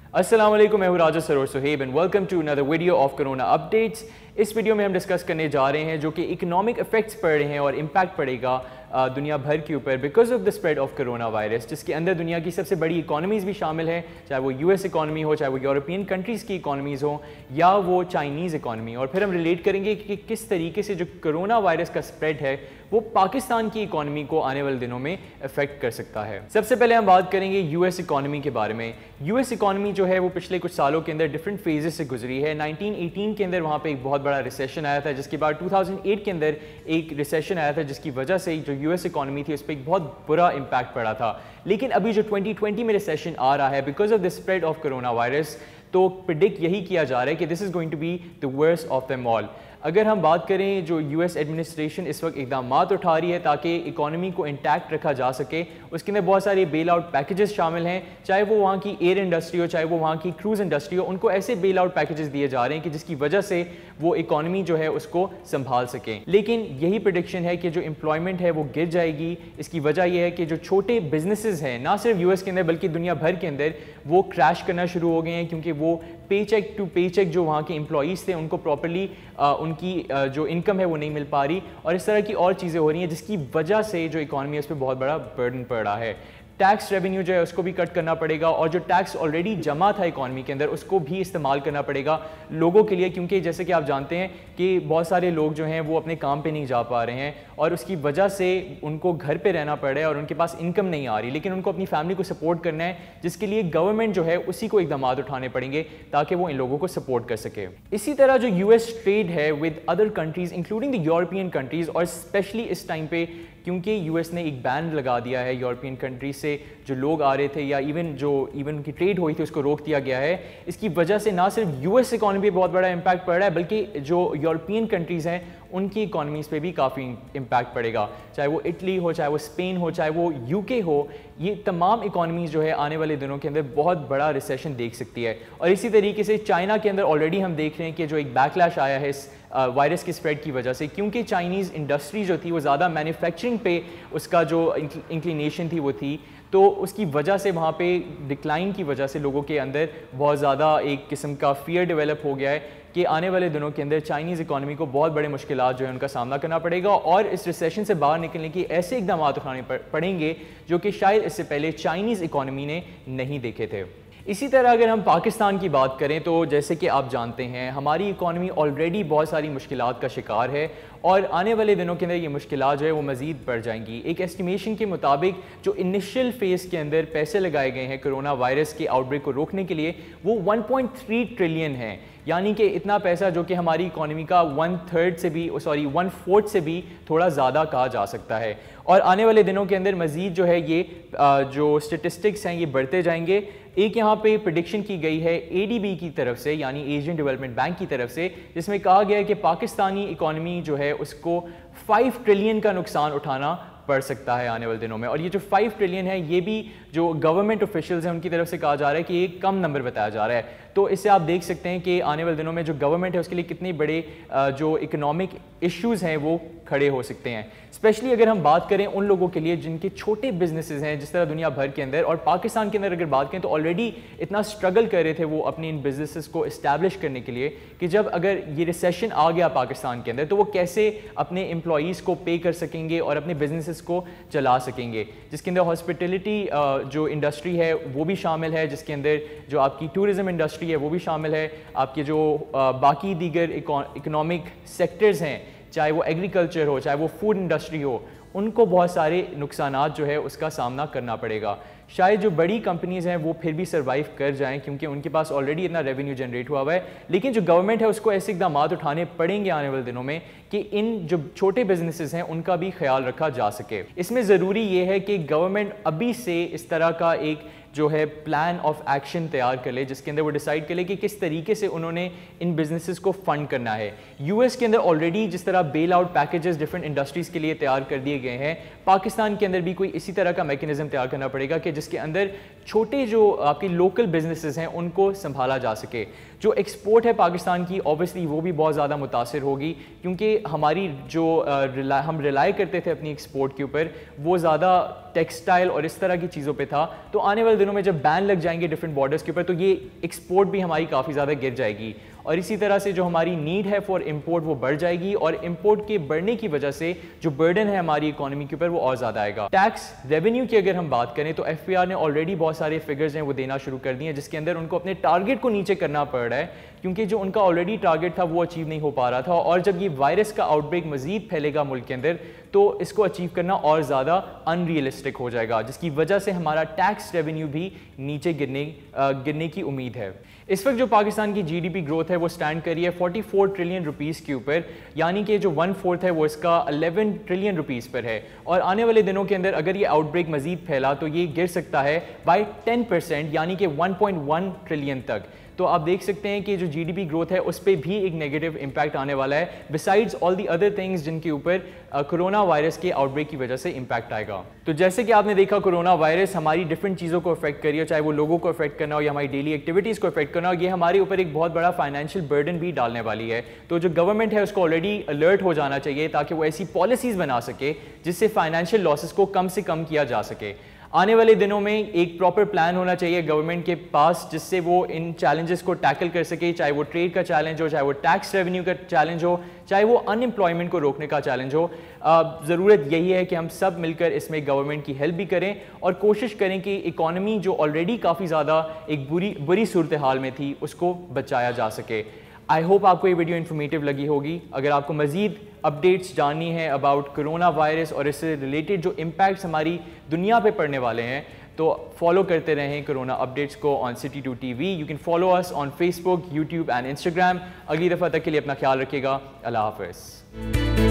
अस्सलाम वालेकुम, मैं हूं Raja Sarosh Sohaib and welcome to another video of corona updates. इस वीडियो में हम डिस्कस करने जा रहे हैं जो कि इकोनॉमिक इफेक्ट्स पड़ रहे हैं और इम्पैक्ट पड़ेगा दुनिया भर के ऊपर because of the spread of corona virus, जिसके अंदर दुनिया की सबसे बड़ी इकोनॉमीज़ भी शामिल हैं, चाहे वो यूएस इकोनॉमी हो, चाहे वो यूरोपियन कंट्रीज़ की इकोनॉमीज़ हो या वो चाइनीज़ इकोनॉमी। और फिर हम रिलेट करेंगे कि किस तरीके से जो कोरोना वायरस का स्प्रेड है वो पाकिस्तान की इकोनॉमी को आने वाले दिनों में अफेक्ट कर सकता है। सबसे पहले हम बात करेंगे यूएस इकोनॉमी के बारे में। यूएस इकोनॉमी जो है वो पिछले कुछ सालों के अंदर डिफरेंट फेजेस से गुजरी है। 1918 के अंदर वहाँ पे एक बहुत बड़ा रिसेशन आया था, जिसके बाद 2008 के अंदर एक रिसेशन आया था, जिसकी वजह से जो यूएस इकोनॉमी थी उस पर एक बहुत बुरा इम्पैक्ट पड़ा था। लेकिन अभी जो 2020 में रिसेशन आ रहा है because of the spread of corona virus, तो प्रिडिक्ट यही किया जा रहा है कि this is going to be the worst of them all. अगर हम बात करें, जो यूएस एडमिनिस्ट्रेशन इस वक्त इकदाम उठा रही है ताकि इकोनॉमी को इंटैक्ट रखा जा सके, उसके अंदर बहुत सारे बेल आउट पैकेजेस शामिल हैं, चाहे वो वहाँ की एयर इंडस्ट्री हो, चाहे वो वहाँ की क्रूज़ इंडस्ट्री हो। उनको ऐसे बेल आउट पैकेजेस दिए जा रहे हैं कि जिसकी वजह से वो इकोनॉमी जो है उसको संभाल सकें। लेकिन यही प्रेडिक्शन है कि जो एम्प्लॉयमेंट है वो गिर जाएगी। इसकी वजह यह है कि जो छोटे बिजनेसेस हैं, ना सिर्फ यूएस के अंदर बल्कि दुनिया भर के अंदर, वो क्रैश करना शुरू हो गए हैं, क्योंकि वो पे चेक टू पे चेक जो वहाँ के एम्प्लॉयज़ थे उनको प्रॉपर्ली उनकी जो इनकम है वो नहीं मिल पा रही, और इस तरह की और चीज़ें हो रही हैं जिसकी वजह से जो इकॉनमी है उस पर बहुत बड़ा बर्डन पड़ रहा है। टैक्स रेवेन्यू जो है उसको भी कट करना पड़ेगा, और जो टैक्स ऑलरेडी जमा था इकॉनमी के अंदर उसको भी इस्तेमाल करना पड़ेगा लोगों के लिए, क्योंकि जैसे कि आप जानते हैं कि बहुत सारे लोग जो हैं वो अपने काम पे नहीं जा पा रहे हैं और उसकी वजह से उनको घर पे रहना पड़ रहा है और उनके पास इनकम नहीं आ रही, लेकिन उनको अपनी फैमिली को सपोर्ट करना है, जिसके लिए गवर्नमेंट जो है उसी को इकदाम उठाने पड़ेंगे ताकि वो इन लोगों को सपोर्ट कर सके। इसी तरह जो यूएस ट्रेड है with other countries including the European countries, और स्पेशली इस टाइम पे क्योंकि यूएस ने एक बैन लगा दिया है यूरोपियन कंट्रीज से जो लोग आ रहे थे या इवन उनकी ट्रेड हुई थी उसको रोक दिया गया है। इसकी वजह से ना सिर्फ यूएस इकॉनमी पे बहुत बड़ा इम्पैक्ट पड़ रहा है, बल्कि जो यूरोपियन कंट्रीज़ हैं उनकी इकॉनमीज़ पे भी काफ़ी इम्पैक्ट पड़ेगा, चाहे वो इटली हो, चाहे वो स्पेन हो, चाहे वो यूके हो। ये तमाम इकॉनमीज़ जो है आने वाले दिनों के अंदर बहुत बड़ा रिसेशन देख सकती है। और इसी तरीके से चाइना के अंदर ऑलरेडी हम देख रहे हैं कि जो एक बैकलैश आया है इस वायरस के स्प्रेड की वजह से, क्योंकि चाइनीज़ इंडस्ट्री जो थी वो ज़्यादा मैन्युफैक्चरिंग पे उसका जो इंक्लिनेशन थी वो थी, तो उसकी वजह से वहाँ पे डिक्लाइन की वजह से लोगों के अंदर बहुत ज़्यादा एक किस्म का फियर डेवलप हो गया है कि आने वाले दिनों के अंदर चाइनीज़ इकॉनमी को बहुत बड़े मुश्किलात जो है उनका सामना करना पड़ेगा, और इस रिसेशन से बाहर निकलने की ऐसे इकदाम उठाने पड़ेंगे जो कि शायद इससे पहले चाइनीज़ इकॉनमी ने नहीं देखे थे। इसी तरह अगर हम पाकिस्तान की बात करें, तो जैसे कि आप जानते हैं हमारी इकॉनमी ऑलरेडी बहुत सारी मुश्किलात का शिकार है, और आने वाले दिनों के अंदर ये मुश्किलात जो है वो मज़ीद बढ़ जाएंगी। एक एस्टिमेशन के मुताबिक जो इनिशियल फेज़ के अंदर पैसे लगाए गए हैं कोरोना वायरस के आउटब्रेक को रोकने के लिए वो 1.3 ट्रिलियन है, यानी कि इतना पैसा जो कि हमारी इकॉनमी का 1/4 से भी थोड़ा ज़्यादा कहा जा सकता है। और आने वाले दिनों के अंदर मज़ीद जो है ये जो स्टेटिस्टिक्स हैं ये बढ़ते जाएंगे। एक यहाँ पे प्रेडिक्शन की गई है एडीबी की तरफ से, यानी एशियन डेवलपमेंट बैंक की तरफ से, जिसमें कहा गया है कि पाकिस्तानी इकॉनमी जो है उसको 5 ट्रिलियन का नुकसान उठाना पड़ सकता है आने वाले दिनों में। और ये जो 5 ट्रिलियन है ये भी जो गवर्नमेंट ऑफिशियल्स हैं उनकी तरफ से कहा जा रहा है कि ये कम नंबर बताया जा रहा है। तो इससे आप देख सकते हैं कि आने वाले दिनों में जो गवर्नमेंट है उसके लिए कितने बड़े जो इकोनॉमिक इश्यूज़ हैं वो खड़े हो सकते हैं। स्पेशली अगर हम बात करें उन लोगों के लिए जिनके छोटे बिजनेसेस हैं, जिस तरह दुनिया भर के अंदर और पाकिस्तान के अंदर अगर बात करें तो ऑलरेडी इतना स्ट्रगल कर रहे थे वो अपने इन बिजनेसेस को इस्टेब्लिश करने के लिए, कि जब अगर ये रिसेशन आ गया पाकिस्तान के अंदर तो वो कैसे अपने एम्प्लॉयज़ को पे कर सकेंगे और अपने बिजनेसेस को चला सकेंगे, जिसके अंदर हॉस्पिटलिटी जो इंडस्ट्री है वो भी शामिल है, जिसके अंदर जो आपकी टूरिज़म इंडस्ट्री है वो भी शामिल है, आपके जो बाकी दीगर इकोनॉमिक सेक्टर्स हैं, चाहे वो एग्रीकल्चर हो, चाहे वो फूड इंडस्ट्री हो, उनको बहुत सारे नुकसानात जो है उसका सामना करना पड़ेगा। शायद जो बड़ी कंपनीज़ हैं वो फिर भी सर्वाइव कर जाएं क्योंकि उनके पास ऑलरेडी इतना रेवेन्यू जनरेट हुआ है, लेकिन जो गवर्नमेंट है उसको ऐसे इकदाम उठाने पड़ेंगे आने वाले दिनों में कि इन जो छोटे बिजनेसेस हैं उनका भी ख्याल रखा जा सके। इसमें ज़रूरी ये है कि गवर्नमेंट अभी से इस तरह का एक जो है प्लान ऑफ एक्शन तैयार कर ले, जिसके अंदर वो डिसाइड कर ले कि किस तरीके से उन्होंने इन बिजनेसेस को फंड करना है। यूएस के अंदर ऑलरेडी जिस तरह bail out packages different industries के लिए तैयार कर दिए गए हैं, पाकिस्तान के अंदर भी कोई इसी तरह का मैकेनिज्म तैयार करना पड़ेगा कि जिसके अंदर छोटे जो आपके लोकल बिजनेसेस हैं उनको संभाला जा सके। जो एक्सपोर्ट है पाकिस्तान की ऑब्वियसली वो भी बहुत ज़्यादा मुतासिर होगी, क्योंकि हमारी जो हम रिलाई करते थे अपनी एक्सपोर्ट के ऊपर वो ज़्यादा टेक्सटाइल और इस तरह की चीज़ों पे था। तो आने वाले दिनों में जब बैन लग जाएंगे डिफरेंट बॉर्डर्स के ऊपर तो ये एक्सपोर्ट भी हमारी काफ़ी ज़्यादा गिर जाएगी, और इसी तरह से जो हमारी नीड है फॉर इंपोर्ट वो बढ़ जाएगी, और इंपोर्ट के बढ़ने की वजह से जो बर्डन है हमारी इकोनॉमी के ऊपर वो और ज़्यादा आएगा। टैक्स रेवेन्यू की अगर हम बात करें तो FPR ने ऑलरेडी बहुत सारे फिगर्स हैं वो देना शुरू कर दिए हैं, जिसके अंदर उनको अपने टारगेट को नीचे करना पड़ रहा है, क्योंकि जो उनका ऑलरेडी टारगेट था वो अचीव नहीं हो पा रहा था, और जब ये वायरस का आउटब्रेक मजीद फैलेगा मुल्क के अंदर तो इसको अचीव करना और ज़्यादा अनरियलिस्टिक हो जाएगा, जिसकी वजह से हमारा टैक्स रेवेन्यू भी नीचे गिरने की उम्मीद है। इस वक्त जो पाकिस्तान की GDP ग्रोथ है वो स्टैंड करी है 44 ट्रिलियन रुपीस के ऊपर, यानी कि जो 1/4 है वो इसका 11 ट्रिलियन रुपीस पर है, और आने वाले दिनों के अंदर अगर ये आउटब्रेक मजीद फैला तो ये गिर सकता है बाय 10% यानी कि 1.1 ट्रिलियन तक। तो आप देख सकते हैं कि जो GDP ग्रोथ है उस पर भी एक नेगेटिव इम्पैक्ट आने वाला है, besides all the other things जिनके ऊपर कोरोना वायरस के आउटब्रेक की वजह से इम्पैक्ट आएगा। तो जैसे कि आपने देखा कोरोना वायरस हमारी डिफरेंट चीज़ों को अफेक्ट करी हो, चाहे वो लोगों को अफेक्ट करना हो या हमारी डेली एक्टिविटीज़ को अफेक्ट करना हो, ये हमारे ऊपर एक बहुत बड़ा फाइनेंशियल बर्डन भी डालने वाली है। तो जो गवर्नमेंट है उसको ऑलरेडी अलर्ट हो जाना चाहिए ताकि वो ऐसी पॉलिसीज़ बना सके जिससे फाइनेंशियल लॉसेस को कम से कम किया जा सके। आने वाले दिनों में एक प्रॉपर प्लान होना चाहिए गवर्नमेंट के पास जिससे वो इन चैलेंजेस को टैकल कर सके, चाहे वो ट्रेड का चैलेंज हो, चाहे वो टैक्स रेवेन्यू का चैलेंज हो, चाहे वो अनएम्प्लॉयमेंट को रोकने का चैलेंज हो। ज़रूरत यही है कि हम सब मिलकर इसमें गवर्नमेंट की हेल्प भी करें और कोशिश करें कि इकॉनमी जो ऑलरेडी काफ़ी ज़्यादा एक बुरी सूरत हाल में थी उसको बचाया जा सके। आई होप आपको ये वीडियो इन्फॉर्मेटिव लगी होगी। अगर आपको मज़ीद अपडेट्स जाननी है अबाउट कोरोना वायरस और इससे रिलेटेड जो इम्पैक्ट्स हमारी दुनिया पे पड़ने वाले हैं तो फॉलो करते रहें कोरोना अपडेट्स को on City2 TV। You can follow us on Facebook, YouTube and Instagram। अगली दफ़ा तक के लिए अपना ख्याल रखिएगा। अल्लाह हाफ़िज़।